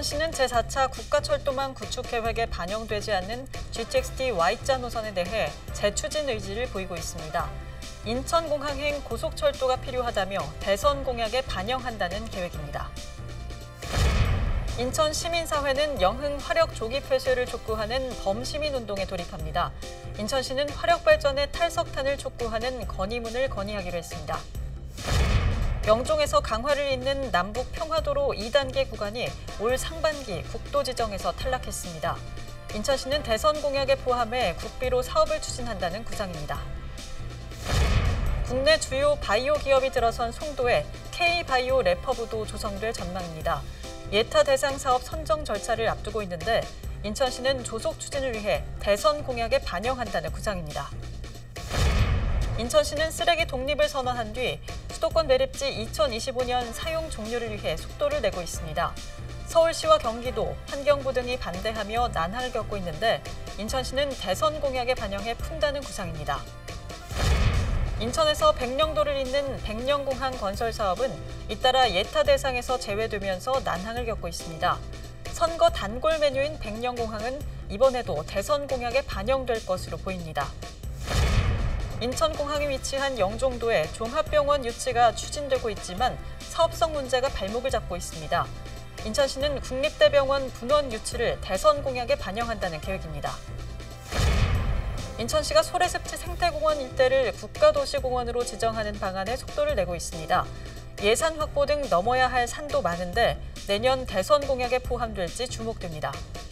인천시는 제4차 국가철도망 구축 계획에 반영되지 않는 GTX-D Y자 노선에 대해 재추진 의지를 보이고 있습니다. 인천공항행 고속철도가 필요하다며 대선 공약에 반영한다는 계획입니다. 인천 시민사회는 영흥 화력 조기 폐쇄를 촉구하는 범시민운동에 돌입합니다. 인천시는 화력 발전의 탈석탄을 촉구하는 건의문을 건의하기로 했습니다. 영종에서 강화를 잇는 남북 평화도로 2단계 구간이 올 상반기 국도 지정에서 탈락했습니다. 인천시는 대선 공약에 포함해 국비로 사업을 추진한다는 구상입니다. 국내 주요 바이오 기업이 들어선 송도에 K바이오 래퍼부도 조성될 전망입니다. 예타 대상 사업 선정 절차를 앞두고 있는데 인천시는 조속 추진을 위해 대선 공약에 반영한다는 구상입니다. 인천시는 쓰레기 독립을 선언한 뒤 수도권 매립지 2025년 사용 종료를 위해 속도를 내고 있습니다. 서울시와 경기도, 환경부 등이 반대하며 난항을 겪고 있는데 인천시는 대선 공약에 반영해 푼다는 구상입니다. 인천에서 백령도를 잇는 백령공항 건설 사업은 잇따라 예타 대상에서 제외되면서 난항을 겪고 있습니다. 선거 단골 메뉴인 백령공항은 이번에도 대선 공약에 반영될 것으로 보입니다. 인천공항이 위치한 영종도에 종합병원 유치가 추진되고 있지만 사업성 문제가 발목을 잡고 있습니다. 인천시는 국립대병원 분원 유치를 대선 공약에 반영한다는 계획입니다. 인천시가 소래습지 생태공원 일대를 국가도시공원으로 지정하는 방안에 속도를 내고 있습니다. 예산 확보 등 넘어야 할 산도 많은데 내년 대선 공약에 포함될지 주목됩니다.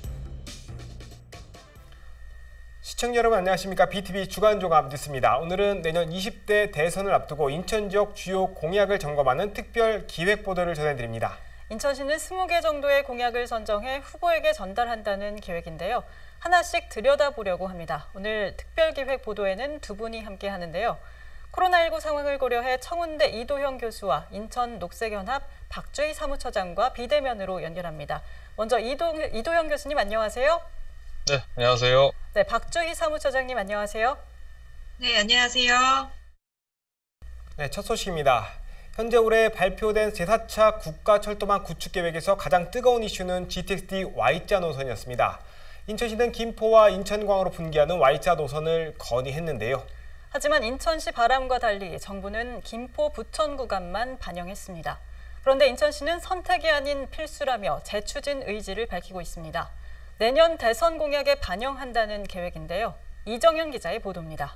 시청자 여러분 안녕하십니까? BTV 주간종합 뉴스입니다. 오늘은 내년 20대 대선을 앞두고 인천 지역 주요 공약을 점검하는 특별 기획보도를 전해드립니다. 인천시는 20개 정도의 공약을 선정해 후보에게 전달한다는 계획인데요. 하나씩 들여다보려고 합니다. 오늘 특별기획 보도에는 두 분이 함께 하는데요. 코로나19 상황을 고려해 청운대 이도형 교수와 인천 녹색연합 박주희 사무처장과 비대면으로 연결합니다. 먼저 이도형 교수님 안녕하세요. 네, 안녕하세요. 네, 박주희 사무처장님 안녕하세요. 네, 안녕하세요. 네, 첫 소식입니다. 현재 올해 발표된 제4차 국가철도망 구축 계획에서 가장 뜨거운 이슈는 GTX-D Y자 노선이었습니다. 인천시는 김포와 인천공항으로 분기하는 Y자 노선을 건의했는데요. 하지만 인천시 바람과 달리 정부는 김포 부천 구간만 반영했습니다. 그런데 인천시는 선택이 아닌 필수라며 재추진 의지를 밝히고 있습니다. 내년 대선 공약에 반영한다는 계획인데요. 이정현 기자의 보도입니다.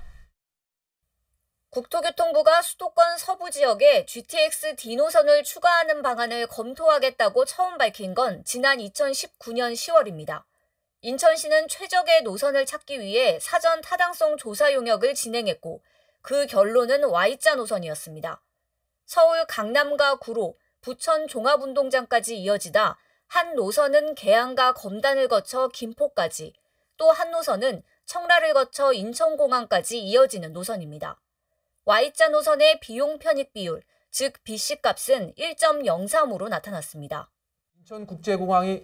국토교통부가 수도권 서부 지역에 GTX-D 노선을 추가하는 방안을 검토하겠다고 처음 밝힌 건 지난 2019년 10월입니다. 인천시는 최적의 노선을 찾기 위해 사전 타당성 조사 용역을 진행했고 그 결론은 Y자 노선이었습니다. 서울 강남과 구로, 부천 종합운동장까지 이어지다 한 노선은 계양과 검단을 거쳐 김포까지, 또 한 노선은 청라를 거쳐 인천공항까지 이어지는 노선입니다. Y자 노선의 비용 편익 비율, 즉 BC값은 1.03으로 나타났습니다. 인천국제공항이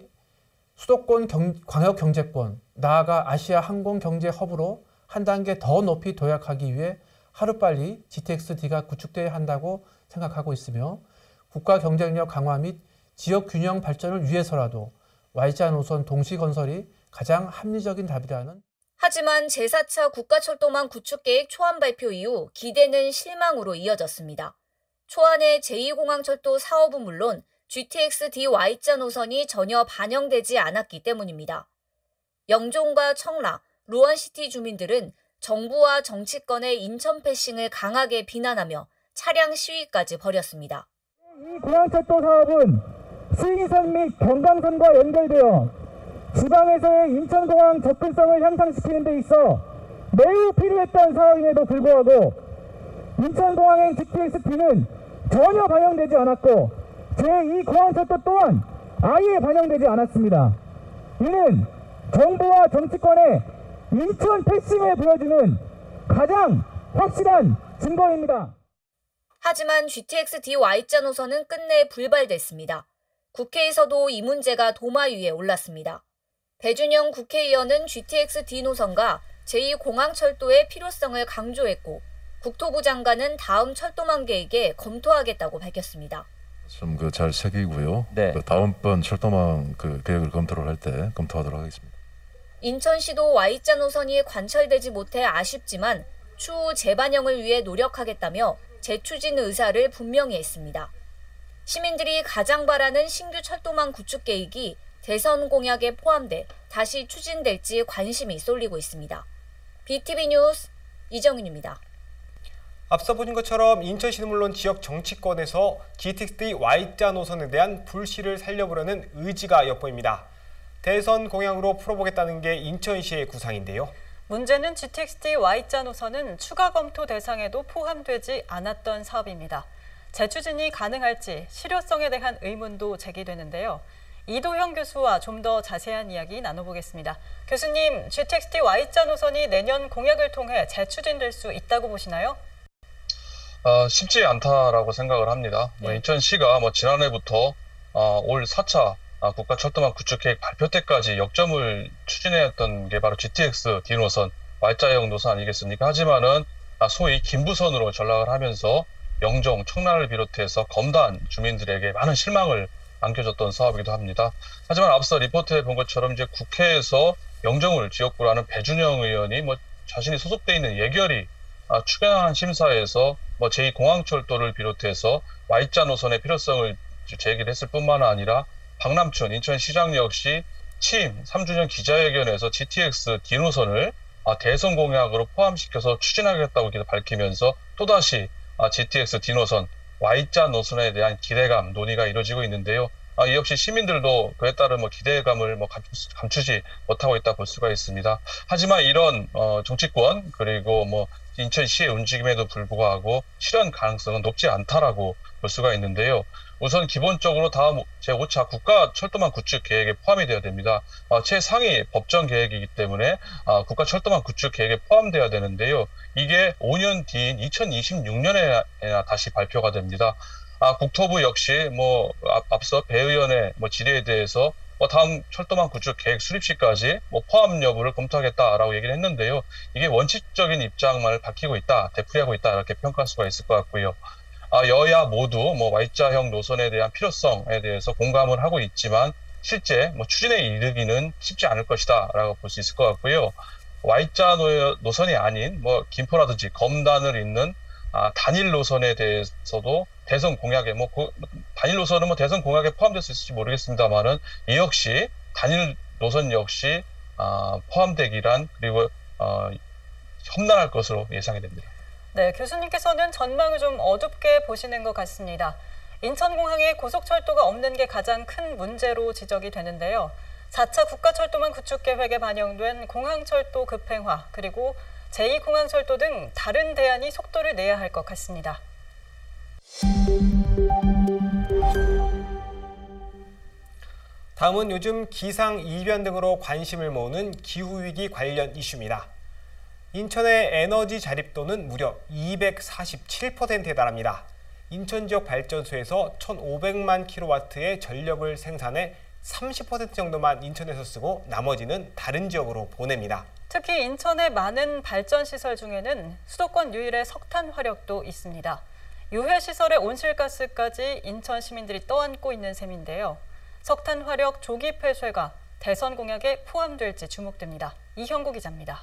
수도권 광역경제권, 나아가 아시아 항공경제 허브로 한 단계 더 높이 도약하기 위해 하루빨리 GTX-D가 구축돼야 한다고 생각하고 있으며 국가 경쟁력 강화 및 지역 균형 발전을 위해서라도 Y자 노선 동시 건설이 가장 합리적인 답이라는. 하지만 제4차 국가철도망 구축계획 초안 발표 이후 기대는 실망으로 이어졌습니다. 초안의 제2공항철도 사업은 물론 GTX-D Y자 노선이 전혀 반영되지 않았기 때문입니다. 영종과 청라, 루원시티 주민들은 정부와 정치권의 인천 패싱을 강하게 비난하며 차량 시위까지 벌였습니다. 이 공항철도 사업은 수의선 및 경강선과 연결되어 지방에서의 인천공항 접근성을 향상시키는 데 있어 매우 필요했던 사업임에도 불구하고 인천공항행 GTX-D는 전혀 반영되지 않았고 제2공항철도 또한 아예 반영되지 않았습니다. 이는 정부와 정치권의 인천 패싱을 보여주는 가장 확실한 증거입니다. 하지만 GTX-D Y자 노선은 끝내 불발됐습니다. 국회에서도 이 문제가 도마 위에 올랐습니다. 배준영 국회의원은 GTX-D 노선과 제2공항철도의 필요성을 강조했고 국토부 장관은 다음 철도망 계획에 검토하겠다고 밝혔습니다. 좀 잘 새기고요. 네. 다음번 철도망 계획을 검토를 할 때 검토하도록 하겠습니다. 인천시도 Y자 노선이 관철되지 못해 아쉽지만 추후 재반영을 위해 노력하겠다며 재추진 의사를 분명히 했습니다. 시민들이 가장 바라는 신규 철도망 구축 계획이 대선 공약에 포함돼 다시 추진될지 관심이 쏠리고 있습니다. BTV 뉴스 이정윤입니다. 앞서 보신 것처럼 인천시는 물론 지역 정치권에서 GTX-D Y자 노선에 대한 불씨를 살려보려는 의지가 엿보입니다. 대선 공약으로 풀어보겠다는 게 인천시의 구상인데요. 문제는 GTX-D Y자 노선은 추가 검토 대상에도 포함되지 않았던 사업입니다. 재추진이 가능할지 실효성에 대한 의문도 제기되는데요. 이도형 교수와 좀 더 자세한 이야기 나눠보겠습니다. 교수님, GTX-D Y자 노선이 내년 공약을 통해 재추진될 수 있다고 보시나요? 쉽지 않다라고 생각을 합니다. 네. 인천시가 지난해부터 올 4차 국가철도망 구축계획 발표 때까지 역점을 추진해왔던 게 바로 GTX-D 노선, Y자형 노선 아니겠습니까? 하지만은 소위 김부선으로 전락을 하면서 영종, 청라를 비롯해서 검단 주민들에게 많은 실망을 안겨줬던 사업이기도 합니다. 하지만 앞서 리포트에 본 것처럼 이제 국회에서 영종을 지역구로 하는 배준영 의원이 자신이 소속돼 있는 예결위 추경안 심사에서 제2공항철도를 비롯해서 Y자 노선의 필요성을 제기를 했을 뿐만 아니라 박남춘 인천시장 역시 취임 3주년 기자회견에서 GTX-D 노선을 대선 공약으로 포함시켜서 추진하겠다고 밝히면서 또다시 GTX-D 노선, Y자 노선에 대한 기대감, 논의가 이루어지고 있는데요. 이 역시 시민들도 그에 따른 기대감을 감추지 못하고 있다 볼 수가 있습니다. 하지만 이런 정치권 그리고 인천시의 움직임에도 불구하고 실현 가능성은 높지 않다라고 볼 수가 있는데요. 우선 기본적으로 다음 제5차 국가철도망 구축 계획에 포함이 되어야 됩니다. 최상위 법정 계획이기 때문에 국가철도망 구축 계획에 포함되어야 되는데요. 이게 5년 뒤인 2026년에 다시 발표가 됩니다. 국토부 역시 앞서 배 의원의 질의에 대해서 다음 철도망 구축 계획 수립시까지 포함 여부를 검토하겠다라고 얘기를 했는데요. 이게 원칙적인 입장만을 밝히고 있다, 되풀이하고 있다 이렇게 평가할 수가 있을 것 같고요. 여야 모두 Y자형 노선에 대한 필요성에 대해서 공감을 하고 있지만 실제 추진에 이르기는 쉽지 않을 것이다라고 볼 수 있을 것 같고요. Y자 노선이 아닌 김포라든지 검단을 잇는 단일 노선에 대해서도 대선 공약에 단일 노선은 대선 공약에 포함될 수 있을지 모르겠습니다만은 이 역시 단일 노선 역시 포함되기란 그리고 험난할 것으로 예상이 됩니다. 네, 교수님께서는 전망을 좀 어둡게 보시는 것 같습니다. 인천공항에 고속철도가 없는 게 가장 큰 문제로 지적이 되는데요. 4차 국가철도망 구축 계획에 반영된 공항철도 급행화 그리고 제2공항철도 등 다른 대안이 속도를 내야 할 것 같습니다. 다음은 요즘 기상 이변 등으로 관심을 모으는 기후위기 관련 이슈입니다. 인천의 에너지 자립도는 무려 247%에 달합니다. 인천 지역 발전소에서 1,500만 킬로와트의 전력을 생산해 30% 정도만 인천에서 쓰고 나머지는 다른 지역으로 보냅니다. 특히 인천의 많은 발전시설 중에는 수도권 유일의 석탄 화력도 있습니다. 유해시설의 온실가스까지 인천 시민들이 떠안고 있는 셈인데요. 석탄 화력 조기 폐쇄가 대선 공약에 포함될지 주목됩니다. 이형구 기자입니다.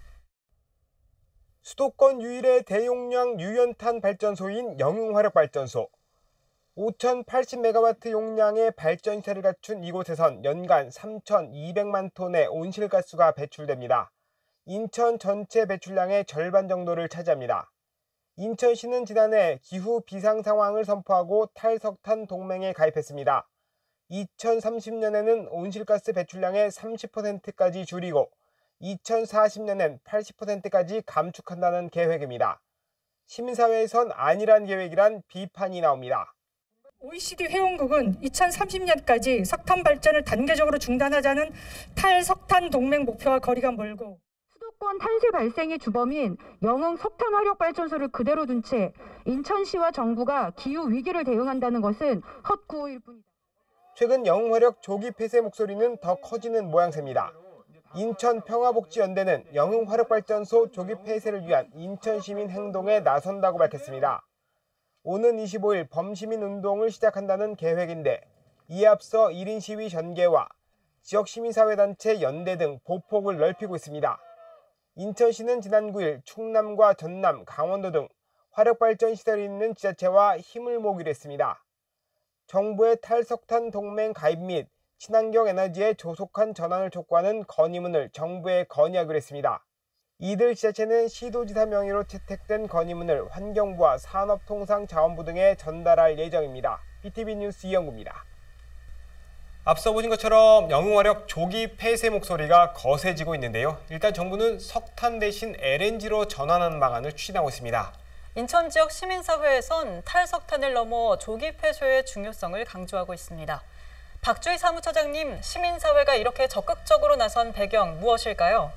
수도권 유일의 대용량 유연탄 발전소인 영흥화력발전소. 5,080메가와트 용량의 발전시설을 갖춘 이곳에선 연간 3,200만 톤의 온실가스가 배출됩니다. 인천 전체 배출량의 절반 정도를 차지합니다. 인천시는 지난해 기후 비상 상황을 선포하고 탈석탄 동맹에 가입했습니다. 2030년에는 온실가스 배출량의 30%까지 줄이고 2040년엔 80%까지 감축한다는 계획입니다. 시민사회에선 아니란 계획이란 비판이 나옵니다. OECD 회원국은 2030년까지 석탄 발전을 단계적으로 중단하자는 탈석탄 동맹 목표와 거리가 멀고 수도권 탄소 발생의 주범인 영흥 석탄 화력 발전소를 그대로 둔 채 인천시와 정부가 기후 위기를 대응한다는 것은 헛구호일 뿐이다. 최근 영흥화력 조기 폐쇄 목소리는 더 커지는 모양새입니다. 인천평화복지연대는 영흥화력발전소 조기 폐쇄를 위한 인천시민 행동에 나선다고 밝혔습니다. 오는 25일 범시민운동을 시작한다는 계획인데 이에 앞서 1인 시위 전개와 지역 시민사회단체 연대 등 보폭을 넓히고 있습니다. 인천시는 지난 9일 충남과 전남, 강원도 등 화력발전 시설이 있는 지자체와 힘을 모으기로 했습니다. 정부의 탈석탄 동맹 가입 및 친환경 에너지의 조속한 전환을 촉구하는 건의문을 정부에 건의하기로 했습니다. 이들 지자체는 시도지사 명의로 채택된 건의문을 환경부와 산업통상자원부 등에 전달할 예정입니다. BTV 뉴스 이영구입니다. 앞서 보신 것처럼 영흥화력 조기 폐쇄 목소리가 거세지고 있는데요. 일단 정부는 석탄 대신 LNG로 전환하는 방안을 추진하고 있습니다. 인천 지역 시민사회에선 탈석탄을 넘어 조기 폐쇄의 중요성을 강조하고 있습니다. 박주희 사무처장님, 시민사회가 이렇게 적극적으로 나선 배경 무엇일까요?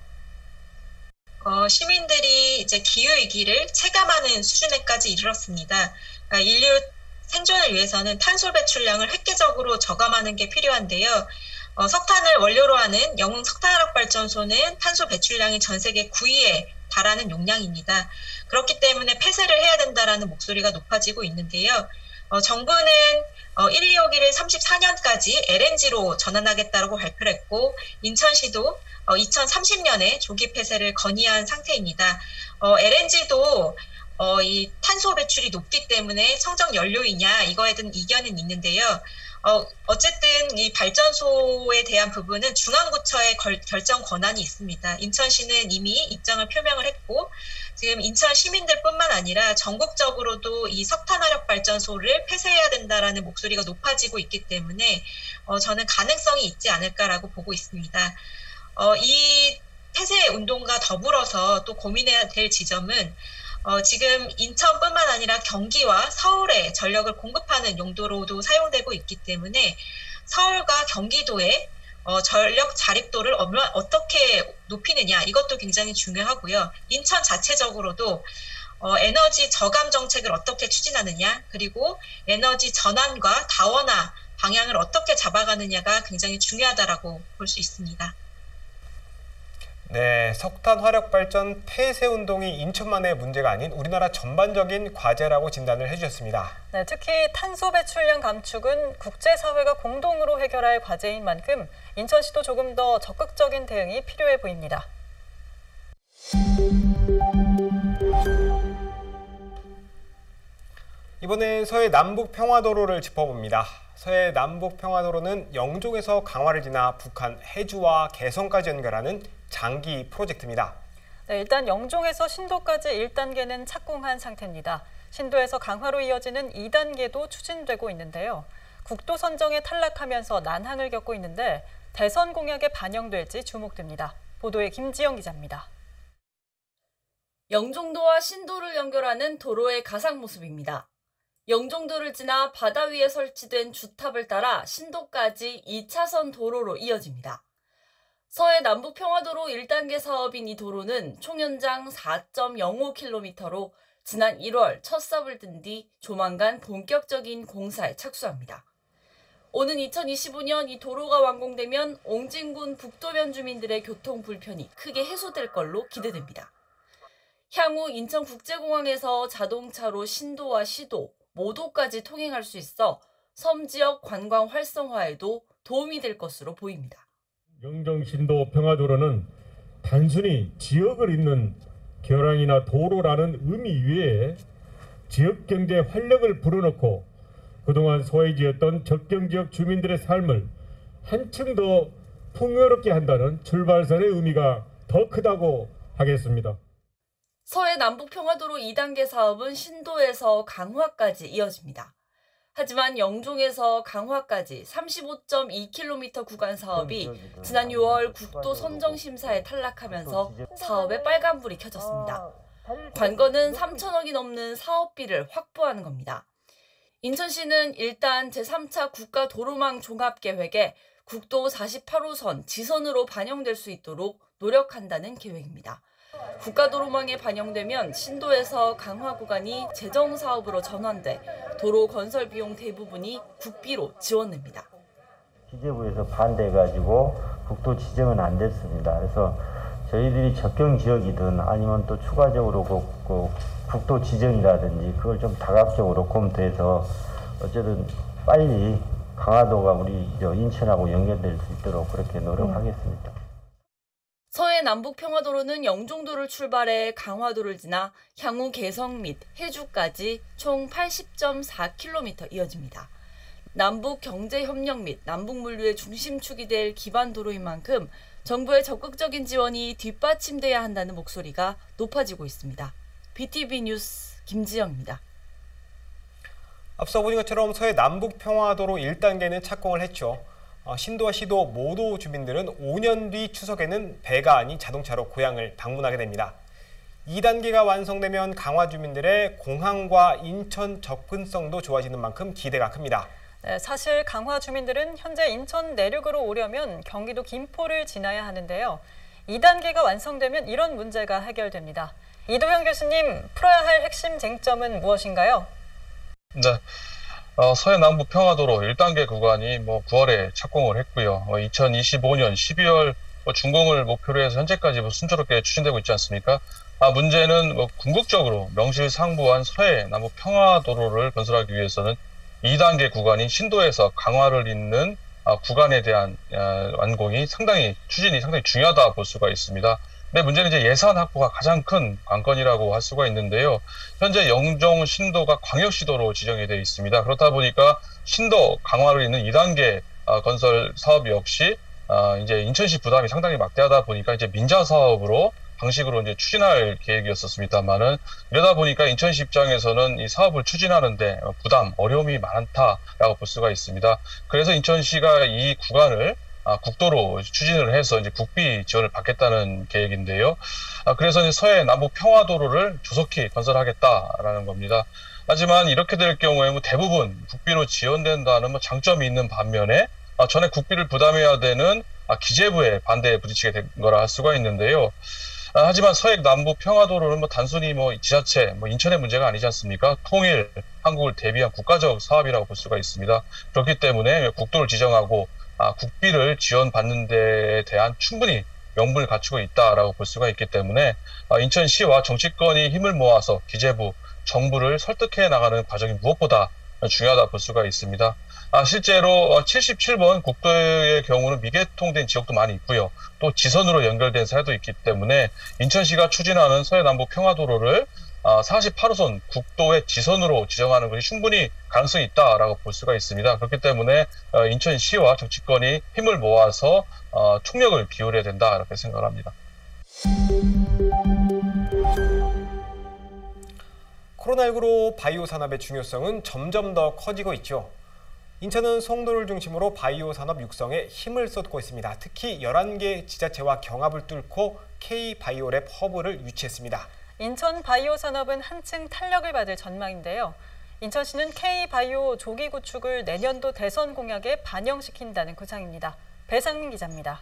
시민들이 이제 기후위기를 체감하는 수준에까지 이르렀습니다. 인류 생존을 위해서는 탄소 배출량을 획기적으로 저감하는 게 필요한데요. 석탄을 원료로 하는 영흥 석탄화력발전소는 탄소 배출량이 전 세계 9위에 달하는 용량입니다. 그렇기 때문에 폐쇄를 해야 된다라는 목소리가 높아지고 있는데요. 정부는 1, 2호기를 34년까지 LNG로 전환하겠다고 발표를 했고 인천시도 2030년에 조기 폐쇄를 건의한 상태입니다. LNG도 이 탄소 배출이 높기 때문에 청정 연료이냐 이거에 대한 이견은 있는데요. 어쨌든 이 발전소에 대한 부분은 중앙부처의 결정 권한이 있습니다. 인천시는 이미 입장을 표명을 했고 지금 인천 시민들뿐만 아니라 전국적으로도 이 석탄화력 발전소를 폐쇄해야 된다라는 목소리가 높아지고 있기 때문에 저는 가능성이 있지 않을까라고 보고 있습니다. 이 폐쇄 운동과 더불어서 또 고민해야 될 지점은 지금 인천뿐만 아니라 경기와 서울에 전력을 공급하는 용도로도 사용되고 있기 때문에 서울과 경기도의 전력 자립도를 어떻게 높이느냐 이것도 굉장히 중요하고요. 인천 자체적으로도 에너지 저감 정책을 어떻게 추진하느냐 그리고 에너지 전환과 다원화 방향을 어떻게 잡아가느냐가 굉장히 중요하다라고 볼 수 있습니다. 네, 석탄 화력 발전 폐쇄 운동이 인천만의 문제가 아닌 우리나라 전반적인 과제라고 진단을 해주셨습니다. 네, 특히 탄소 배출량 감축은 국제사회가 공동으로 해결할 과제인 만큼 인천시도 조금 더 적극적인 대응이 필요해 보입니다. 이번엔 서해 남북평화도로를 짚어봅니다. 서해 남북평화도로는 영종에서 강화를 지나 북한 해주와 개성까지 연결하는 장기 프로젝트입니다. 네, 일단 영종에서 신도까지 1단계는 착공한 상태입니다. 신도에서 강화로 이어지는 2단계도 추진되고 있는데요. 국도 선정에 탈락하면서 난항을 겪고 있는데 대선 공약에 반영될지 주목됩니다. 보도에 김지영 기자입니다. 영종도와 신도를 연결하는 도로의 가상 모습입니다. 영종도를 지나 바다 위에 설치된 주탑을 따라 신도까지 2차선 도로로 이어집니다. 서해 남북평화도로 1단계 사업인 이 도로는 총 연장 4.05km로 지난 1월 첫 삽을 뜬 뒤 조만간 본격적인 공사에 착수합니다. 오는 2025년 이 도로가 완공되면 옹진군 북도면 주민들의 교통 불편이 크게 해소될 걸로 기대됩니다. 향후 인천국제공항에서 자동차로 신도와 시도, 모도까지 통행할 수 있어 섬 지역 관광 활성화에도 도움이 될 것으로 보입니다. 영종 신도 평화도로는 단순히 지역을 잇는 결항이나 도로라는 의미 외에 지역 경제 활력을 불어넣고 그동안 소외지었던 접경지역 주민들의 삶을 한층 더 풍요롭게 한다는 출발선의 의미가 더 크다고 하겠습니다. 서해 남북평화도로 2단계 사업은 신도에서 강화까지 이어집니다. 하지만 영종에서 강화까지 35.2km 구간 사업이 지난 6월 국도 선정심사에 탈락하면서 사업에 빨간불이 켜졌습니다. 관건은 3천억이 넘는 사업비를 확보하는 겁니다. 인천시는 일단 제3차 국가도로망 종합계획에 국도 48호선 지선으로 반영될 수 있도록 노력한다는 계획입니다. 국가도로망에 반영되면 신도에서 강화 구간이 재정사업으로 전환돼 도로 건설 비용 대부분이 국비로 지원됩니다. 기재부에서 반대해가지고 국도 지정은 안 됐습니다. 그래서 저희들이 접경 지역이든 아니면 또 추가적으로 그 국도 지정이라든지 그걸 좀 다각적으로 검토해서 어쨌든 빨리 강화도가 우리 인천하고 연결될 수 있도록 그렇게 노력하겠습니다. 서해 남북 평화도로는 영종도를 출발해 강화도를 지나 향후 개성 및 해주까지 총 80.4km 이어집니다. 남북 경제협력 및 남북 물류의 중심축이 될 기반 도로인 만큼 정부의 적극적인 지원이 뒷받침돼야 한다는 목소리가 높아지고 있습니다. BTV 뉴스 김지영입니다. 앞서 보신 것처럼 서해 남북 평화도로 1단계는 착공을 했죠. 신도와 시도 모두 주민들은 5년 뒤 추석에는 배가 아닌 자동차로 고향을 방문하게 됩니다. 2단계가 완성되면 강화 주민들의 공항과 인천 접근성도 좋아지는 만큼 기대가 큽니다. 네, 사실 강화 주민들은 현재 인천 내륙으로 오려면 경기도 김포를 지나야 하는데요. 2단계가 완성되면 이런 문제가 해결됩니다. 이도현 교수님, 풀어야 할 핵심 쟁점은 무엇인가요? 네. 서해 남북 평화도로 1단계 구간이 9월에 착공을 했고요. 2025년 12월 준공을 목표로 해서 현재까지 순조롭게 추진되고 있지 않습니까? 문제는 궁극적으로 명실상부한 서해 남북 평화도로를 건설하기 위해서는 2단계 구간인 신도에서 강화를 잇는 구간에 대한 완공이 추진이 상당히 중요하다 볼 수가 있습니다. 근데 문제는 이제 예산 확보가 가장 큰 관건이라고 할 수가 있는데요. 현재 영종 신도가 광역시도로 지정이 되어 있습니다. 그렇다 보니까 신도 강화를 잇는 2단계 건설 사업 역시 이제 인천시 부담이 상당히 막대하다 보니까 이제 민자 사업으로 방식으로 이제 추진할 계획이었었습니다만은 이러다 보니까 인천시 입장에서는 이 사업을 추진하는데 어려움이 많다라고 볼 수가 있습니다. 그래서 인천시가 이 구간을 국도로 추진을 해서 이제 국비 지원을 받겠다는 계획인데요. 그래서 이제 서해 남북 평화도로를 조속히 건설하겠다라는 겁니다. 하지만 이렇게 될 경우에 대부분 국비로 지원된다는 장점이 있는 반면에 전에 국비를 부담해야 되는 기재부의 반대에 부딪히게 된 거라 할 수가 있는데요. 하지만 서해 남북 평화도로는 단순히 지자체, 인천의 문제가 아니지 않습니까? 통일, 한국을 대비한 국가적 사업이라고 볼 수가 있습니다. 그렇기 때문에 국도를 지정하고 국비를 지원받는 데에 대한 충분히 명분을 갖추고 있다라고 볼 수가 있기 때문에 인천시와 정치권이 힘을 모아서 기재부, 정부를 설득해 나가는 과정이 무엇보다 중요하다 볼 수가 있습니다. 실제로 77번 국도의 경우는 미개통된 지역도 많이 있고요. 또 지선으로 연결된 사례도 있기 때문에 인천시가 추진하는 서해 남북 평화도로를 48호선 국도의 지선으로 지정하는 것이 충분히 가능성이 있다라고 볼 수가 있습니다. 그렇기 때문에 인천시와 정치권이 힘을 모아서 총력을 기울여야 된다 이렇게 생각을 합니다. 코로나19로 바이오 산업의 중요성은 점점 더 커지고 있죠. 인천은 송도를 중심으로 바이오 산업 육성에 힘을 쏟고 있습니다. 특히 11개 지자체와 경합을 뚫고 K-바이오랩 허브를 유치했습니다. 인천 바이오 산업은 한층 탄력을 받을 전망인데요. 인천시는 K-바이오 조기 구축을 내년도 대선 공약에 반영시킨다는 구상입니다. 배상민 기자입니다.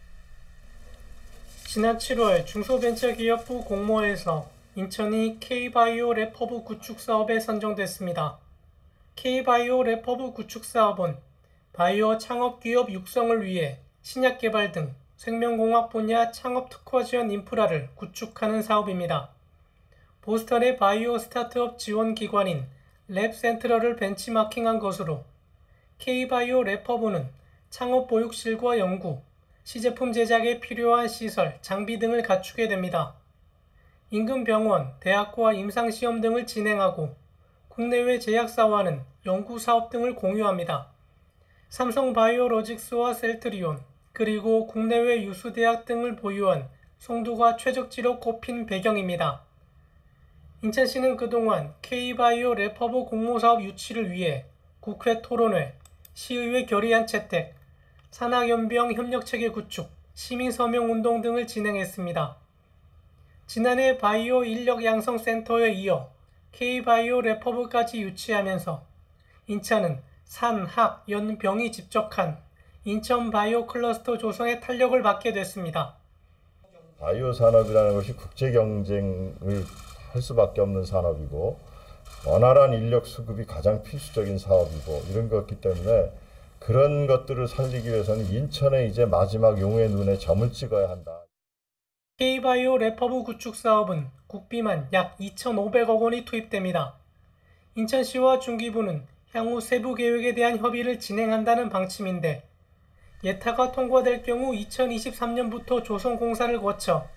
지난 7월 중소벤처기업부 공모에서 인천이 K-바이오 랩허브 구축 사업에 선정됐습니다. K-바이오 랩허브 구축 사업은 바이오 창업 기업 육성을 위해 신약 개발 등 생명공학 분야 창업 특화 지원 인프라를 구축하는 사업입니다. 보스턴의 바이오 스타트업 지원 기관인 랩센트럴을 벤치마킹한 것으로 K-바이오 랩허브는 창업 보육실과 연구, 시제품 제작에 필요한 시설, 장비 등을 갖추게 됩니다. 인근 병원, 대학과 임상시험 등을 진행하고 국내외 제약사와는 연구사업 등을 공유합니다. 삼성바이오로직스와 셀트리온, 그리고 국내외 유수대학 등을 보유한 송도가 최적지로 꼽힌 배경입니다. 인천시는 그동안 K-바이오 랩허브 공모사업 유치를 위해 국회 토론회, 시의회 결의안 채택, 산학연병 협력체계 구축, 시민서명운동 등을 진행했습니다. 지난해 바이오 인력 양성센터에 이어 K-바이오 랩허브까지 유치하면서 인천은 산, 학, 연, 병이 집적한 인천 바이오 클러스터 조성에 탄력을 받게 됐습니다. 바이오 산업이라는 것이 국제 경쟁을 할 수밖에 없는 산업이고 원활한 인력 수급이 가장 필수적인 사업이고 이런 것이기 때문에 그런 것들을 살리기 위해서는 인천에 이제 마지막 용의 눈에 점을 찍어야 한다. K바이오 랩허브 구축 사업은 국비만 약 2,500억 원이 투입됩니다. 인천시와 중기부는 향후 세부 계획에 대한 협의를 진행한다는 방침인데 예타가 통과될 경우 2023년부터 조성 공사를 거쳐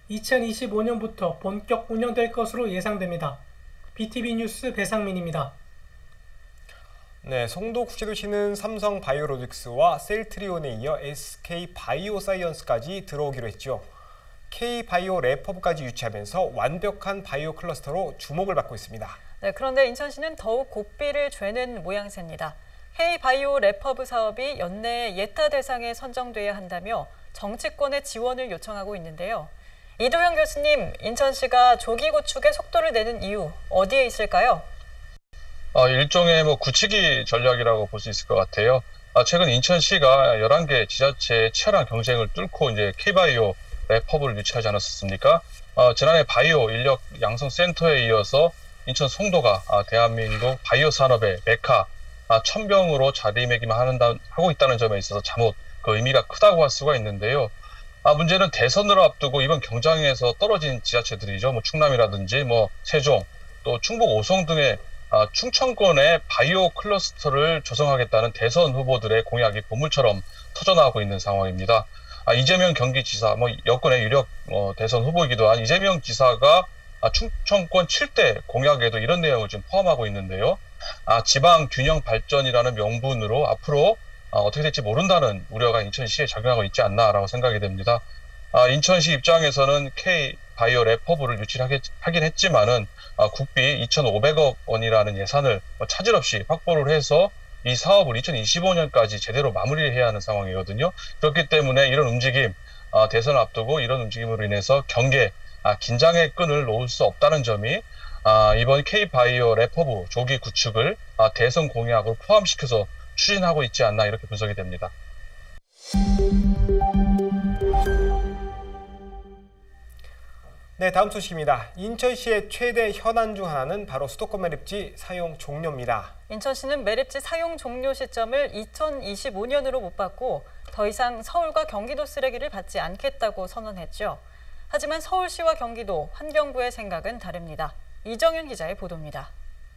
2025년부터 본격 운영될 것으로 예상됩니다. BTV 뉴스 배상민입니다. 네, 송도구치도시는 삼성 바이오로직스와 셀트리온에 이어 SK 바이오사이언스까지 들어오기로 했죠. K바이오 랩허브까지 유치하면서 완벽한 바이오 클러스터로 주목을 받고 있습니다. 네, 그런데 인천시는 더욱 고삐를 죄는 모양새입니다. K바이오 랩허브 사업이 연내에 예타 대상에 선정돼야 한다며 정치권의 지원을 요청하고 있는데요. 이도영 교수님, 인천시가 조기 구축에 속도를 내는 이유 어디에 있을까요? 일종의 굳히기 전략이라고 볼 수 있을 것 같아요. 최근 인천시가 11개 지자체의 치열한 경쟁을 뚫고 이제 K바이오 랩허브를 유치하지 않았습니까? 지난해 바이오 인력 양성 센터에 이어서 인천 송도가 대한민국 바이오 산업의 메카 천병으로 자리매김하고 있다는 점에 있어서 잠옷 그 의미가 크다고 할 수가 있는데요. 문제는 대선을 앞두고 이번 경쟁에서 떨어진 지자체들이죠. 충남이라든지 세종, 또 충북 오송 등의 충청권의 바이오 클러스터를 조성하겠다는 대선 후보들의 공약이 보물처럼 터져나오고 있는 상황입니다. 이재명 경기지사, 여권의 유력 대선 후보이기도 한 이재명 지사가 충청권 7대 공약에도 이런 내용을 지금 포함하고 있는데요. 지방 균형 발전이라는 명분으로 앞으로 어떻게 될지 모른다는 우려가 인천시에 작용하고 있지 않나라고 생각이 됩니다. 인천시 입장에서는 K바이오 랩허브를 유치를 하긴 했지만은 국비 2,500억 원이라는 예산을 차질 없이 확보를 해서 이 사업을 2025년까지 제대로 마무리해야 하는 상황이거든요. 그렇기 때문에 이런 움직임, 대선을 앞두고 이런 움직임으로 인해서 긴장의 끈을 놓을 수 없다는 점이 이번 K바이오 랩허브 조기 구축을 대선 공약으로 포함시켜서 추진하고 있지 않나 이렇게 분석이 됩니다. 네, 다음 소식입니다. 인천시의 최대 현안 중 하나는 바로 수도권 매립지 사용 종료입니다. 인천시는 매립지 사용 종료 시점을 2025년으로 못 받고 더 이상 서울과 경기도 쓰레기를 받지 않겠다고 선언했죠. 하지만 서울시와 경기도, 환경부의 생각은 다릅니다. 이정윤 기자의 보도입니다.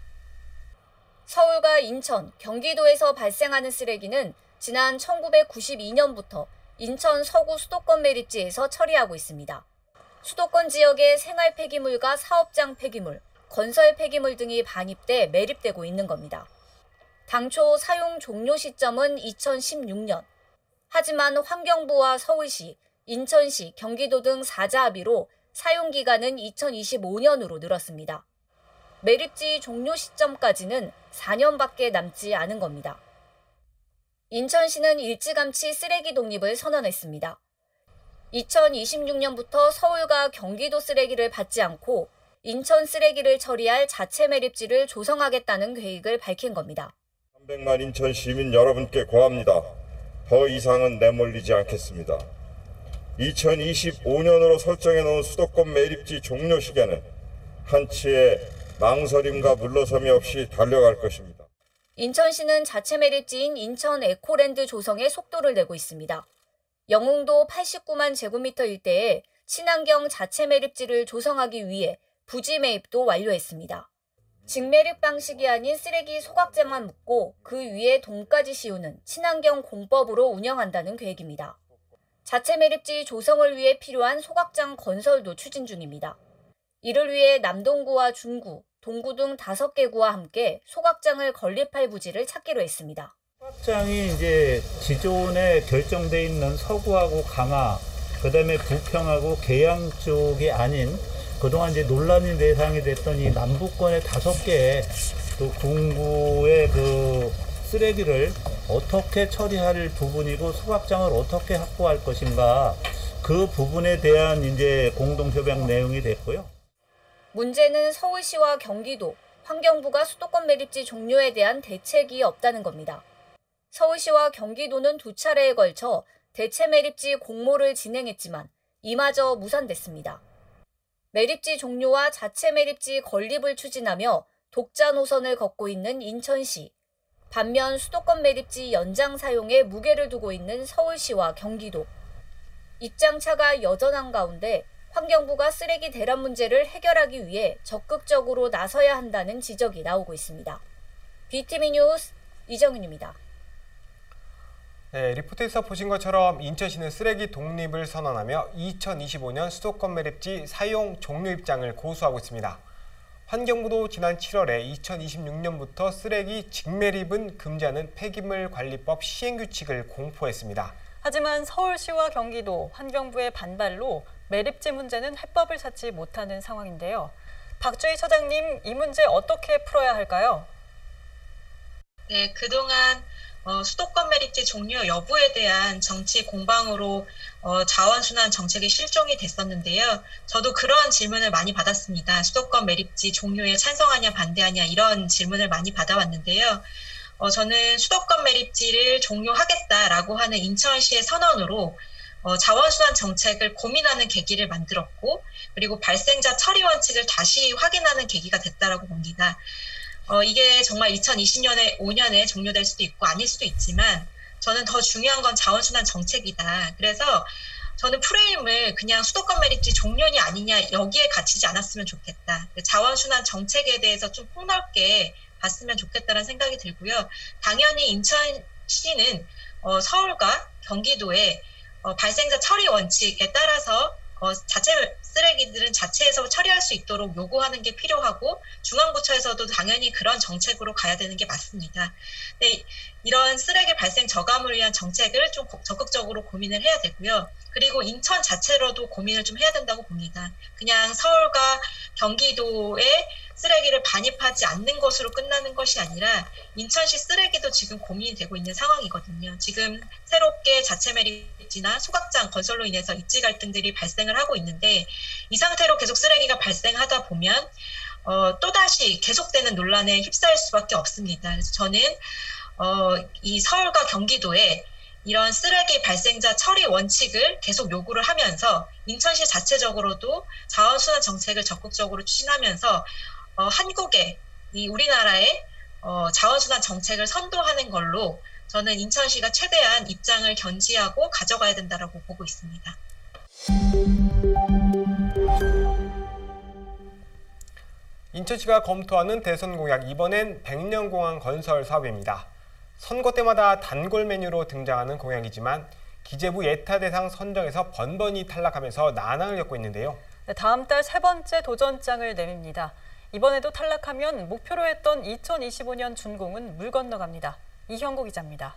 서울과 인천, 경기도에서 발생하는 쓰레기는 지난 1992년부터 인천 서구 수도권 매립지에서 처리하고 있습니다. 수도권 지역의 생활 폐기물과 사업장 폐기물, 건설 폐기물 등이 반입돼 매립되고 있는 겁니다. 당초 사용 종료 시점은 2016년. 하지만 환경부와 서울시, 인천시, 경기도 등 4자 합의로 사용 기간은 2025년으로 늘었습니다. 매립지 종료 시점까지는 4년밖에 남지 않은 겁니다. 인천시는 일찌감치 쓰레기 독립을 선언했습니다. 2026년부터 서울과 경기도 쓰레기를 받지 않고 인천 쓰레기를 처리할 자체 매립지를 조성하겠다는 계획을 밝힌 겁니다. 300만 인천 시민 여러분께 고합니다. 더 이상은 내몰리지 않겠습니다. 2025년으로 설정해 놓은 수도권 매립지 종료 시기에는 한치의 망설임과 물러섬이 없이 달려갈 것입니다. 인천시는 자체 매립지인 인천 에코랜드 조성에 속도를 내고 있습니다. 영흥도 89만 제곱미터 일대에 친환경 자체 매립지를 조성하기 위해 부지 매입도 완료했습니다. 직매립 방식이 아닌 쓰레기 소각장만 묻고 그 위에 돈까지 씌우는 친환경 공법으로 운영한다는 계획입니다. 자체 매립지 조성을 위해 필요한 소각장 건설도 추진 중입니다. 이를 위해 남동구와 중구, 동구 등 5개 구와 함께 소각장을 건립할 부지를 찾기로 했습니다. 소각장이 이제 기존에 결정돼 있는 서구하고 강화, 그다음에 부평하고 계양 쪽이 아닌 그동안 이제 논란의 대상이 됐던 이 남부권의 5개의 또 군구의 그 쓰레기를 어떻게 처리할 부분이고 소각장을 어떻게 확보할 것인가 그 부분에 대한 이제 공동 협약 내용이 됐고요. 문제는 서울시와 경기도, 환경부가 수도권 매립지 종료에 대한 대책이 없다는 겁니다. 서울시와 경기도는 2차례에 걸쳐 대체 매립지 공모를 진행했지만 이마저 무산됐습니다. 매립지 종료와 자체 매립지 건립을 추진하며 독자 노선을 걷고 있는 인천시. 반면 수도권 매립지 연장 사용에 무게를 두고 있는 서울시와 경기도. 입장차가 여전한 가운데 환경부가 쓰레기 대란 문제를 해결하기 위해 적극적으로 나서야 한다는 지적이 나오고 있습니다. BTV 뉴스 이정윤입니다. 네, 리포트에서 보신 것처럼 인천시는 쓰레기 독립을 선언하며 2025년 수도권 매립지 사용 종료 입장을 고수하고 있습니다. 환경부도 지난 7월에 2026년부터 쓰레기 직매립은 금지하는 폐기물 관리법 시행규칙을 공포했습니다. 하지만 서울시와 경기도, 환경부의 반발로 매립지 문제는 해법을 찾지 못하는 상황인데요. 박주희 처장님, 이 문제 어떻게 풀어야 할까요? 네, 그동안 수도권 매립지 종료 여부에 대한 정치 공방으로 자원순환 정책이 실종이 됐었는데요. 저도 그러한 질문을 많이 받았습니다. 수도권 매립지 종료에 찬성하냐 반대하냐 이런 질문을 많이 받아왔는데요. 저는 수도권 매립지를 종료하겠다라고 하는 인천시의 선언으로 자원순환 정책을 고민하는 계기를 만들었고, 그리고 발생자 처리 원칙을 다시 확인하는 계기가 됐다라고 봅니다. 이게 정말 2020년에 5년에 종료될 수도 있고 아닐 수도 있지만 저는 더 중요한 건 자원순환 정책이다. 그래서 저는 프레임을 그냥 수도권 매립지 종료냐 아니냐 여기에 갇히지 않았으면 좋겠다. 자원순환 정책에 대해서 좀 폭넓게 봤으면 좋겠다는 생각이 들고요. 당연히 인천시는 서울과 경기도의 발생자 처리 원칙에 따라서 자체 쓰레기들은 자체에서 처리할 수 있도록 요구하는 게 필요하고 중앙부처에서도 당연히 그런 정책으로 가야 되는 게 맞습니다. 근데 이런 쓰레기 발생 저감을 위한 정책을 좀 적극적으로 고민을 해야 되고요. 그리고 인천 자체로도 고민을 좀 해야 된다고 봅니다. 그냥 서울과 경기도에 쓰레기를 반입하지 않는 것으로 끝나는 것이 아니라 인천시 쓰레기도 지금 고민이 되고 있는 상황이거든요. 지금 새롭게 자체 매립지나 소각장 건설로 인해서 입지 갈등들이 발생을 하고 있는데 이 상태로 계속 쓰레기가 발생하다 보면 또다시 계속되는 논란에 휩싸일 수밖에 없습니다. 그래서 저는 이 서울과 경기도에 이런 쓰레기 발생자 처리 원칙을 계속 요구를 하면서 인천시 자체적으로도 자원순환 정책을 적극적으로 추진하면서 한국의 이 우리나라의 자원순환 정책을 선도하는 걸로 저는 인천시가 최대한 입장을 견지하고 가져가야 된다라고 보고 있습니다. 인천시가 검토하는 대선 공약, 이번엔 백년공항 건설 사업입니다. 선거 때마다 단골 메뉴로 등장하는 공약이지만 기재부 예타 대상 선정에서 번번이 탈락하면서 난항을 겪고 있는데요. 다음 달 세 번째 도전장을 내밉니다. 이번에도 탈락하면 목표로 했던 2025년 준공은 물 건너갑니다. 이형구 기자입니다.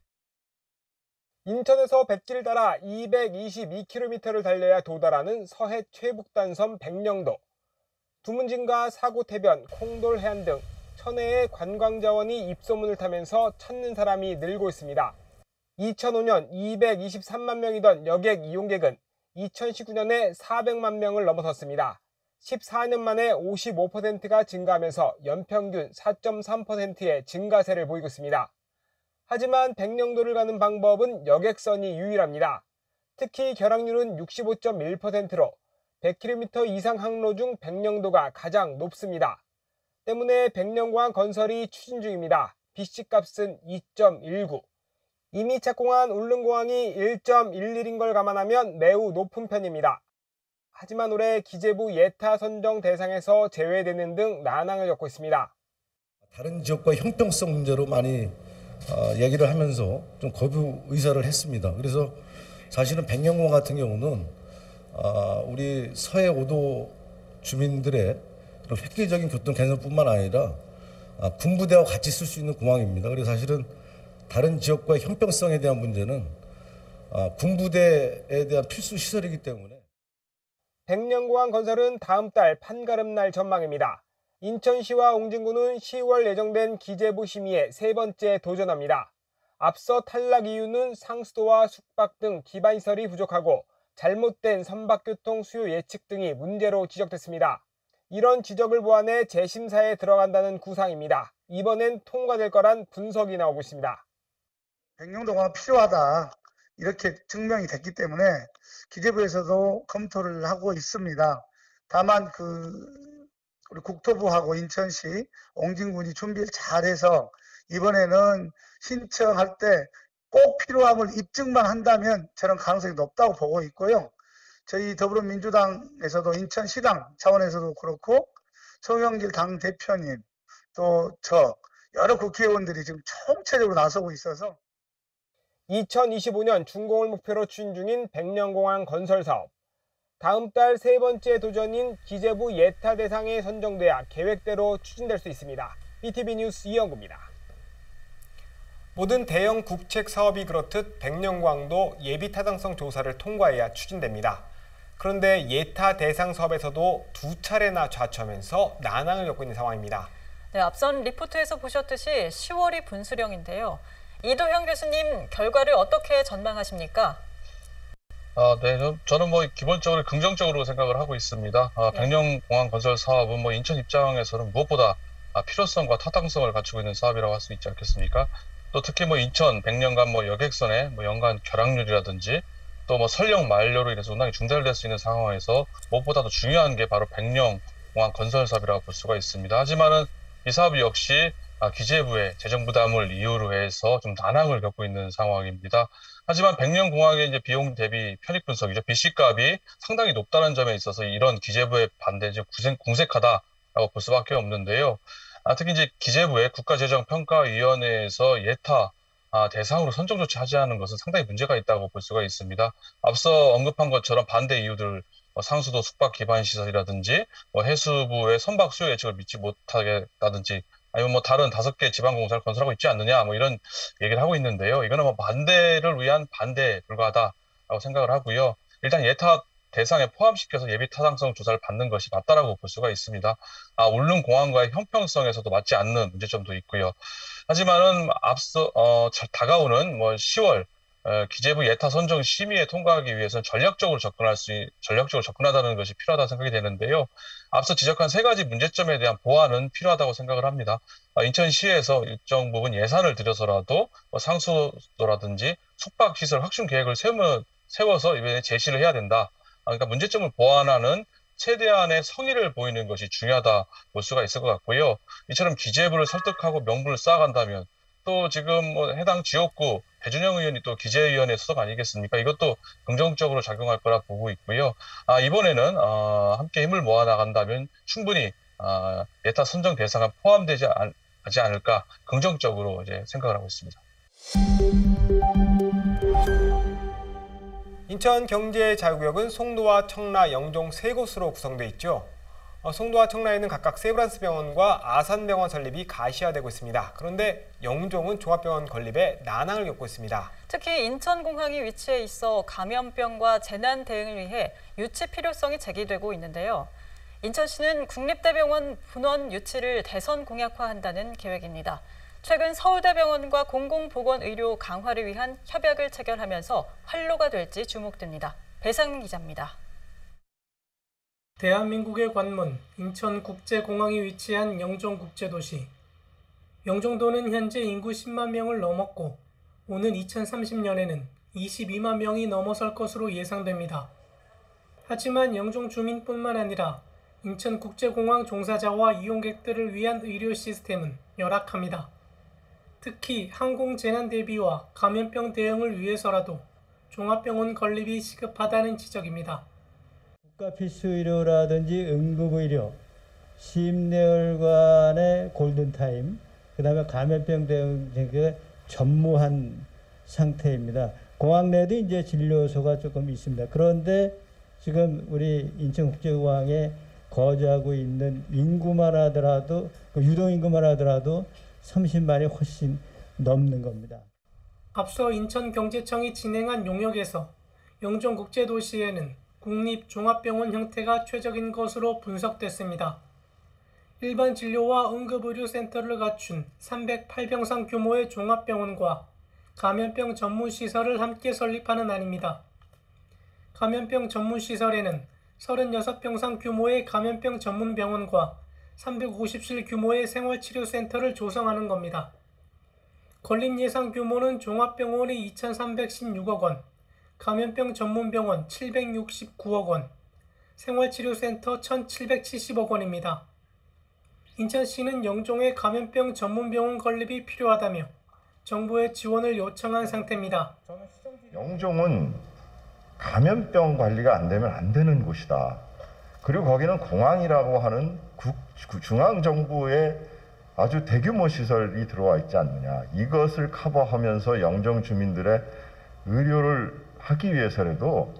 인천에서 뱃길을 따라 222km를 달려야 도달하는 서해 최북단섬 백령도. 두문진과 사고태변, 콩돌해안 등 천혜의 관광자원이 입소문을 타면서 찾는 사람이 늘고 있습니다. 2005년 223만 명이던 여객 이용객은 2019년에 400만 명을 넘어섰습니다. 14년 만에 55%가 증가하면서 연평균 4.3%의 증가세를 보이고 있습니다. 하지만 백령도를 가는 방법은 여객선이 유일합니다. 특히 결항률은 65.1%로 100km 이상 항로 중 백령도가 가장 높습니다. 때문에 백령공항 건설이 추진 중입니다. BC값은 2.19. 이미 착공한 울릉공항이 1.11인 걸 감안하면 매우 높은 편입니다. 하지만 올해 기재부 예타 선정 대상에서 제외되는 등 난항을 겪고 있습니다. 다른 지역과 형평성 문제로 많이 얘기를 하면서 좀 거부 의사를 했습니다. 그래서 사실은 백령공항 같은 경우는 우리 서해 5도 주민들의 획기적인 교통 개선뿐만 아니라 군부대와 같이 쓸 수 있는 공항입니다. 그래서 사실은 다른 지역과의 형평성에 대한 문제는 군부대에 대한 필수 시설이기 때문에 백령공항 건설은 다음 달 판가름날 전망입니다. 인천시와 옹진군은 10월 예정된 기재부 심의에 세 번째 도전합니다. 앞서 탈락 이유는 상수도와 숙박 등 기반시설이 부족하고 잘못된 선박교통 수요 예측 등이 문제로 지적됐습니다. 이런 지적을 보완해 재심사에 들어간다는 구상입니다. 이번엔 통과될 거란 분석이 나오고 있습니다. 백령도가 필요하다 이렇게 증명이 됐기 때문에 기재부에서도 검토를 하고 있습니다. 다만 우리 국토부하고 인천시, 옹진군이 준비를 잘해서 이번에는 신청할 때 꼭 필요함을 입증만 한다면 저는 가능성이 높다고 보고 있고요. 저희 더불어민주당에서도 인천시당 차원에서도 그렇고 송영길 당대표님 또 저 여러 국회의원들이 지금 총체적으로 나서고 있어서 2025년 준공을 목표로 추진 중인 백령공항 건설 사업. 다음 달 세 번째 도전인 기재부 예타 대상에 선정돼야 계획대로 추진될 수 있습니다. BTV 뉴스 이영구입니다. 모든 대형 국책 사업이 그렇듯 백령공항도 예비 타당성 조사를 통과해야 추진됩니다. 그런데 예타 대상 사업에서도 두 차례나 좌초하면서 난항을 겪고 있는 상황입니다. 네, 앞선 리포트에서 보셨듯이 10월이 분수령인데요. 이도형 교수님, 결과를 어떻게 전망하십니까? 네, 저는 기본적으로 긍정적으로 생각을 하고 있습니다. 백령공항 건설 사업은 인천 입장에서는 무엇보다 필요성과 타당성을 갖추고 있는 사업이라고 할 수 있지 않겠습니까? 또 특히 인천 백령간 여객선의 연간 결항률이라든지 또 설령 만료로 인해서 운항이 중단될 수 있는 상황에서 무엇보다도 중요한 게 바로 백령공항 건설 사업이라고 볼 수가 있습니다. 하지만은 이 사업 역시 기재부의 재정 부담을 이유로 해서 좀 난항을 겪고 있는 상황입니다. 하지만 백령공항의 이제 비용 대비 편익 분석이죠. BC값이 상당히 높다는 점에 있어서 이런 기재부의 반대 궁색하다라고 볼 수밖에 없는데요. 특히 이제 기재부의 국가재정평가위원회에서 예타 대상으로 선정 조치하지 않은 것은 상당히 문제가 있다고 볼 수가 있습니다. 앞서 언급한 것처럼 반대 이유들 상수도 숙박 기반 시설이라든지 해수부의 선박 수요 예측을 믿지 못하겠다든지 아니면 다른 5개 지방공사를 건설하고 있지 않느냐 이런 얘기를 하고 있는데요. 이거는 반대를 위한 반대에 불과하다라고 생각을 하고요. 일단 예타 대상에 포함시켜서 예비 타당성 조사를 받는 것이 맞다라고 볼 수가 있습니다. 울릉 공항과의 형평성에서도 맞지 않는 문제점도 있고요. 하지만은 앞서 다가오는 10월 기재부 예타 선정 심의에 통과하기 위해서는 전략적으로 접근하다는 것이 필요하다고 생각이 되는데요. 앞서 지적한 3가지 문제점에 대한 보완은 필요하다고 생각을 합니다. 인천시에서 일정 부분 예산을 들여서라도 상수도라든지 숙박시설 확충 계획을 세워서 이번에 제시를 해야 된다. 그러니까 문제점을 보완하는 최대한의 성의를 보이는 것이 중요하다 볼 수가 있을 것 같고요. 이처럼 기재부를 설득하고 명분을 쌓아간다면 또 지금 해당 지역구 배준영 의원이 또 기재위원회 소속 아니겠습니까? 이것도 긍정적으로 작용할 거라 보고 있고요. 이번에는 함께 힘을 모아 나간다면 충분히 예타 선정 대상에 포함되지 하지 않을까 긍정적으로 이제 생각을 하고 있습니다. 인천경제자유구역은 송도와 청라, 영종 3곳으로 구성되어 있죠. 송도와 청라에는 각각 세브란스 병원과 아산병원 설립이 가시화되고 있습니다. 그런데 영종은 종합병원 건립에 난항을 겪고 있습니다. 특히 인천공항이 위치해 있어 감염병과 재난 대응을 위해 유치 필요성이 제기되고 있는데요. 인천시는 국립대병원 분원 유치를 대선 공약화한다는 계획입니다. 최근 서울대병원과 공공보건의료 강화를 위한 협약을 체결하면서 활로가 될지 주목됩니다. 배상민 기자입니다. 대한민국의 관문, 인천국제공항이 위치한 영종국제도시. 영종도는 현재 인구 10만 명을 넘었고 오는 2030년에는 22만 명이 넘어설 것으로 예상됩니다. 하지만 영종 주민뿐만 아니라 인천국제공항 종사자와 이용객들을 위한 의료 시스템은 열악합니다. 특히 항공재난 대비와 감염병 대응을 위해서라도 종합병원 건립이 시급하다는 지적입니다. 국가 필수 의료라든지 응급의료, 심내혈관의 골든타임, 그다음에 감염병 대응에 전무한 상태입니다. 공항 내도 이제 진료소가 조금 있습니다. 그런데 지금 우리 인천국제공항에 거주하고 있는 인구만 하더라도 유동인구만 하더라도 30만이 훨씬 넘는 겁니다. 앞서 인천경제청이 진행한 용역에서 영종국제도시에는 국립종합병원 형태가 최적인 것으로 분석됐습니다. 일반 진료와 응급의료센터를 갖춘 308병상 규모의 종합병원과 감염병 전문시설을 함께 설립하는 안입니다. 감염병 전문시설에는 36병상 규모의 감염병 전문병원과 350실 규모의 생활치료센터를 조성하는 겁니다. 건립 예상 규모는 종합병원이 2,316억 원, 감염병 전문병원 769억 원, 생활치료센터 1,770억 원입니다. 인천시는 영종의 감염병 전문병원 건립이 필요하다며 정부의 지원을 요청한 상태입니다. 영종은 감염병 관리가 안 되면 안 되는 곳이다. 그리고 거기는 공항이라고 하는 중앙정부의 아주 대규모 시설이 들어와 있지 않느냐. 이것을 커버하면서 영종 주민들의 의료를 하기 위해서라도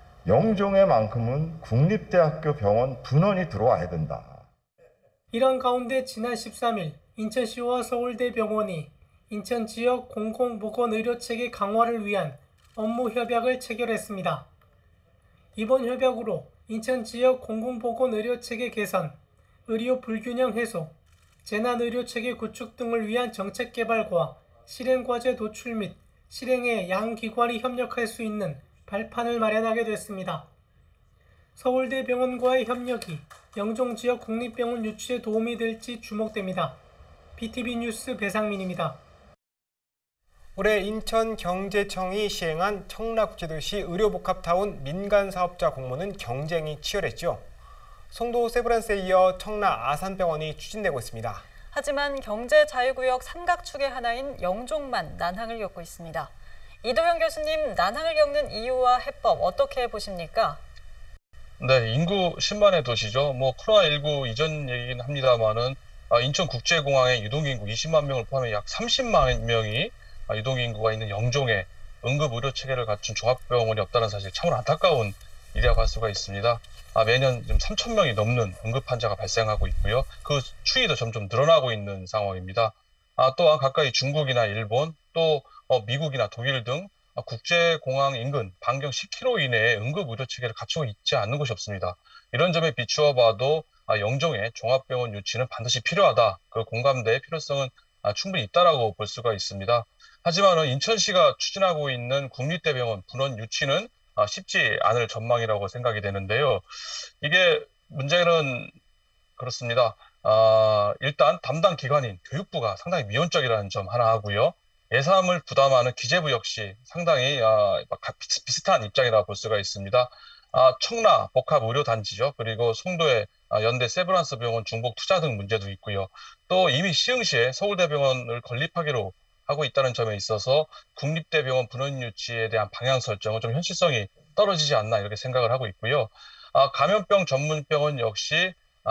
영종에만큼은 국립대학교 병원 분원이 들어와야 된다. 이런 가운데 지난 13일 인천시와 서울대병원이 인천 지역 공공보건의료체계 강화를 위한 업무 협약을 체결했습니다. 이번 협약으로 인천 지역 공공보건의료체계 개선, 의료 불균형 해소, 재난의료체계 구축 등을 위한 정책 개발과 실행과제 도출 및 실행에 양기관이 협력할 수 있는 발판을 마련하게 됐습니다. 서울대병원과의 협력이 영종 지역 국립병원 유치에 도움이 될지 주목됩니다. BTV 뉴스 배상민입니다. 올해 인천경제청이 시행한 청라국제도시 의료복합타운 민간사업자 공모는 경쟁이 치열했죠. 송도 세브란스에 이어 청라 아산병원이 추진되고 있습니다. 하지만 경제자유구역 삼각축의 하나인 영종만 난항을 겪고 있습니다. 이도현 교수님, 난항을 겪는 이유와 해법 어떻게 보십니까? 네, 인구 10만의 도시죠. 코로나19 이전 얘기긴 합니다만은 인천국제공항의 유동인구 20만 명을 포함해 약 30만 명이 유동인구가 있는 영종에 응급의료체계를 갖춘 종합병원이 없다는 사실 참으로 안타까운 일이라고 할 수가 있습니다. 매년 지금 3,000명이 넘는 응급환자가 발생하고 있고요. 그 추이도 점점 늘어나고 있는 상황입니다. 또한 가까이 중국이나 일본, 또 미국이나 독일 등 국제공항 인근 반경 10km 이내에 응급의료체계를 갖추고 있지 않는 곳이 없습니다. 이런 점에 비추어 봐도 영종의 종합병원 유치는 반드시 필요하다. 그 공감대의 필요성은 충분히 있다라고 볼 수가 있습니다. 하지만 인천시가 추진하고 있는 국립대병원 분원 유치는 쉽지 않을 전망이라고 생각이 되는데요. 이게 문제는 그렇습니다. 일단 담당 기관인 교육부가 상당히 미온적이라는 점 하나 하고요. 예산을 부담하는 기재부 역시 상당히 비슷한 입장이라고 볼 수가 있습니다. 청라 복합의료단지죠. 그리고 송도의 연대 세브란스 병원 중복 투자 등 문제도 있고요. 또 이미 시흥시에 서울대병원을 건립하기로 하고 있다는 점에 있어서 국립대병원 분원 유치에 대한 방향 설정은 좀 현실성이 떨어지지 않나 이렇게 생각을 하고 있고요. 감염병 전문병원 역시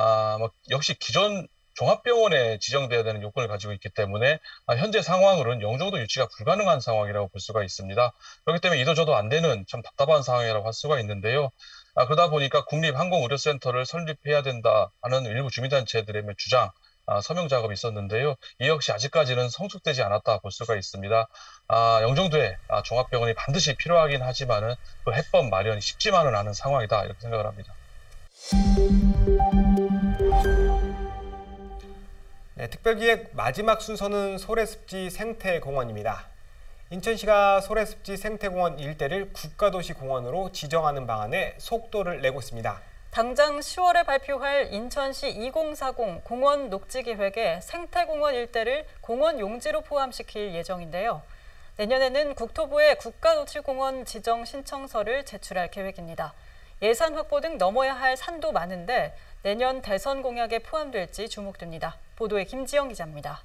기존 종합병원에 지정돼야 되는 요건을 가지고 있기 때문에 현재 상황으로는 영종도 유치가 불가능한 상황이라고 볼 수가 있습니다. 그렇기 때문에 이도저도 안 되는 참 답답한 상황이라고 할 수가 있는데요. 그러다 보니까 국립항공의료센터를 설립해야 된다 하는 일부 주민단체들의 주장, 서명 작업이 있었는데요. 이 역시 아직까지는 성숙되지 않았다 볼 수가 있습니다. 영종도에 종합병원이 반드시 필요하긴 하지만은 그 해법 마련이 쉽지만은 않은 상황이다 이렇게 생각을 합니다. 네, 특별기획 마지막 순서는 소래습지 생태공원입니다. 인천시가 소래습지 생태공원 일대를 국가도시공원으로 지정하는 방안에 속도를 내고 있습니다. 당장 10월에 발표할 인천시 2040 공원 녹지계획에 생태공원 일대를 공원 용지로 포함시킬 예정인데요. 내년에는 국토부에 국가도시공원 지정 신청서를 제출할 계획입니다. 예산 확보 등 넘어야 할 산도 많은데 내년 대선 공약에 포함될지 주목됩니다. 보도에 김지영 기자입니다.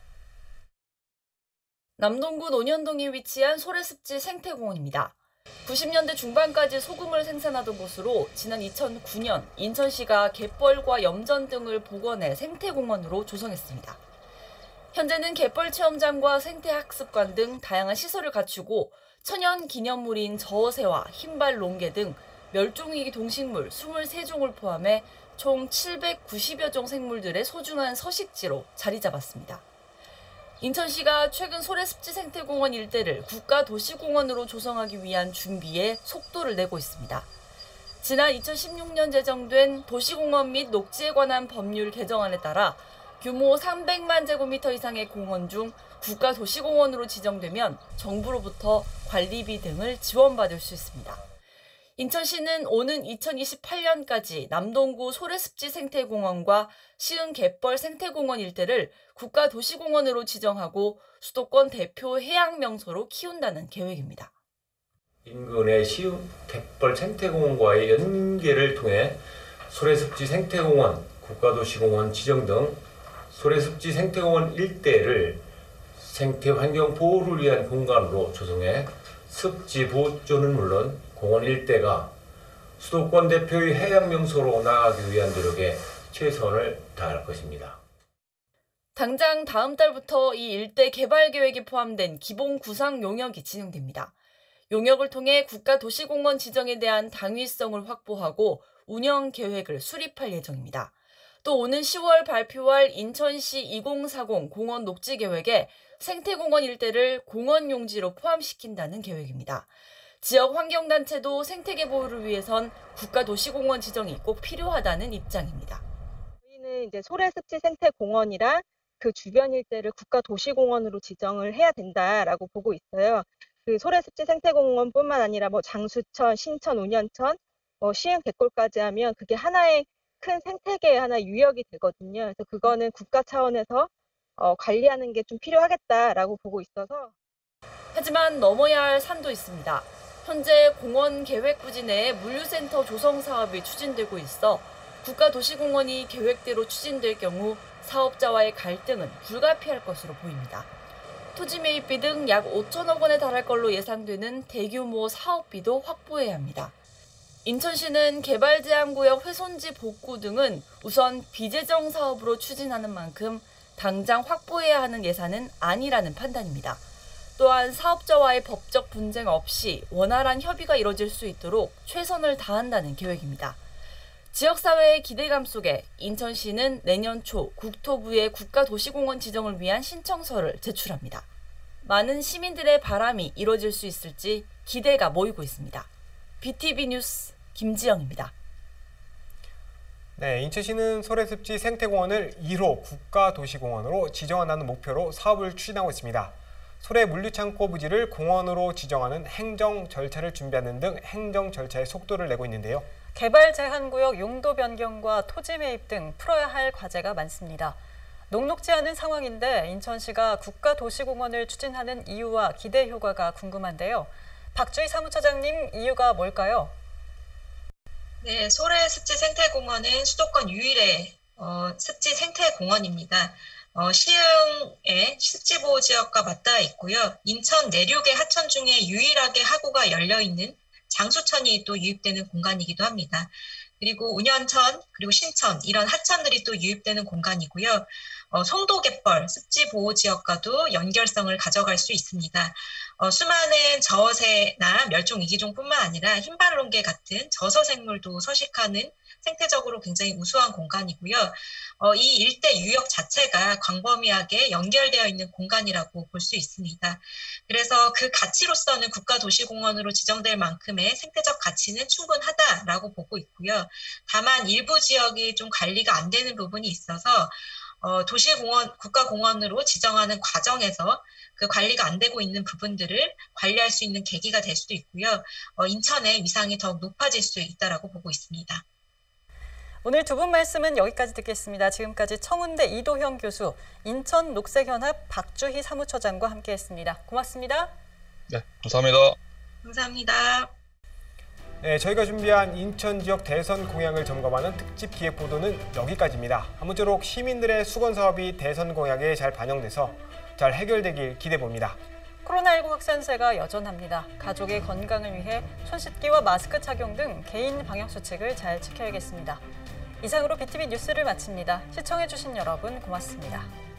남동구 논현동에 위치한 소래습지 생태공원입니다. 90년대 중반까지 소금을 생산하던 곳으로 지난 2009년 인천시가 갯벌과 염전 등을 복원해 생태공원으로 조성했습니다. 현재는 갯벌 체험장과 생태학습관 등 다양한 시설을 갖추고 천연 기념물인 저어새와 흰발 롱개 등 멸종위기 동식물 23종을 포함해 총 790여 종 생물들의 소중한 서식지로 자리 잡았습니다. 인천시가 최근 소래습지 생태공원 일대를 국가도시공원으로 조성하기 위한 준비에 속도를 내고 있습니다. 지난 2016년 제정된 도시공원 및 녹지에 관한 법률 개정안에 따라 규모 300만 제곱미터 이상의 공원 중 국가도시공원으로 지정되면 정부로부터 관리비 등을 지원받을 수 있습니다. 인천시는 오는 2028년까지 남동구 소래습지 생태공원과 시흥 갯벌 생태공원 일대를 국가도시공원으로 지정하고 수도권 대표 해양명소로 키운다는 계획입니다. 인근의 시흥 갯벌 생태공원과의 연계를 통해 소래습지 생태공원, 국가도시공원 지정 등 소래습지 생태공원 일대를 생태 환경 보호를 위한 공간으로 조성해 습지 보존은 물론 공원 일대가 수도권 대표의 해양 명소로 나아가기 위한 노력에 최선을 다할 것입니다. 당장 다음 달부터 이 일대 개발 계획에 포함된 기본 구상 용역이 진행됩니다. 용역을 통해 국가도시공원 지정에 대한 당위성을 확보하고 운영 계획을 수립할 예정입니다. 또 오는 10월 발표할 인천시 2040 공원 녹지 계획에 생태공원 일대를 공원 용지로 포함시킨다는 계획입니다. 지역 환경단체도 생태계 보호를 위해선 국가도시공원 지정이 꼭 필요하다는 입장입니다. 저희는 이제 소래습지생태공원이랑 그 주변 일대를 국가도시공원으로 지정을 해야 된다라고 보고 있어요. 그 소래습지생태공원뿐만 아니라 뭐 장수천, 신천, 운현천, 시흥 갯골까지 하면 그게 하나의 큰 생태계의 하나의 유역이 되거든요. 그래서 그거는 국가 차원에서 관리하는 게 좀 필요하겠다라고 보고 있어서. 하지만 넘어야 할 산도 있습니다. 현재 공원 계획부지 내에 물류센터 조성 사업이 추진되고 있어 국가도시공원이 계획대로 추진될 경우 사업자와의 갈등은 불가피할 것으로 보입니다. 토지 매입비 등 약 5천억 원에 달할 걸로 예상되는 대규모 사업비도 확보해야 합니다. 인천시는 개발제한구역 훼손지 복구 등은 우선 비재정 사업으로 추진하는 만큼 당장 확보해야 하는 예산은 아니라는 판단입니다. 또한 사업자와의 법적 분쟁 없이 원활한 협의가 이뤄질 수 있도록 최선을 다한다는 계획입니다. 지역사회의 기대감 속에 인천시는 내년 초 국토부에 국가도시공원 지정을 위한 신청서를 제출합니다. 많은 시민들의 바람이 이뤄질 수 있을지 기대가 모이고 있습니다. BTV 뉴스 김지영입니다. 네, 인천시는 소래습지 생태공원을 1호 국가도시공원으로 지정한다는 목표로 사업을 추진하고 있습니다. 소래 물류창고 부지를 공원으로 지정하는 행정 절차를 준비하는 등 행정 절차에 속도를 내고 있는데요. 개발 제한구역 용도 변경과 토지 매입 등 풀어야 할 과제가 많습니다. 녹록지 않은 상황인데 인천시가 국가도시공원을 추진하는 이유와 기대 효과가 궁금한데요. 박주희 사무처장님, 이유가 뭘까요? 네, 소래습지생태공원은 수도권 유일의 습지생태공원입니다. 시흥의 습지보호지역과 맞닿아 있고요. 인천 내륙의 하천 중에 유일하게 하구가 열려있는 장수천이 또 유입되는 공간이기도 합니다. 그리고 운현천, 그리고 신천 이런 하천들이 또 유입되는 공간이고요. 송도갯벌 습지보호지역과도 연결성을 가져갈 수 있습니다. 수많은 저어새나 멸종위기종뿐만 아니라 흰발롱개 같은 저서생물도 서식하는 생태적으로 굉장히 우수한 공간이고요. 이 일대 유역 자체가 광범위하게 연결되어 있는 공간이라고 볼 수 있습니다. 그래서 그 가치로서는 국가도시공원으로 지정될 만큼의 생태적 가치는 충분하다라고 보고 있고요. 다만 일부 지역이 좀 관리가 안 되는 부분이 있어서 도시공원, 국가공원으로 지정하는 과정에서 그 관리가 안 되고 있는 부분들을 관리할 수 있는 계기가 될 수도 있고요. 인천의 위상이 더욱 높아질 수 있다라고 보고 있습니다. 오늘 두 분 말씀은 여기까지 듣겠습니다. 지금까지 청운대 이도형 교수, 인천녹색연합 박주희 사무처장과 함께했습니다. 고맙습니다. 네, 감사합니다. 감사합니다. 네, 저희가 준비한 인천 지역 대선 공약을 점검하는 특집 기획 보도는 여기까지입니다. 아무쪼록 시민들의 수건 사업이 대선 공약에 잘 반영돼서 잘 해결되길 기대해봅니다. 코로나19 확산세가 여전합니다. 가족의 건강을 위해 손 씻기와 마스크 착용 등 개인 방역 수칙을 잘 지켜야겠습니다. 이상으로 BTV 뉴스를 마칩니다. 시청해주신 여러분 고맙습니다.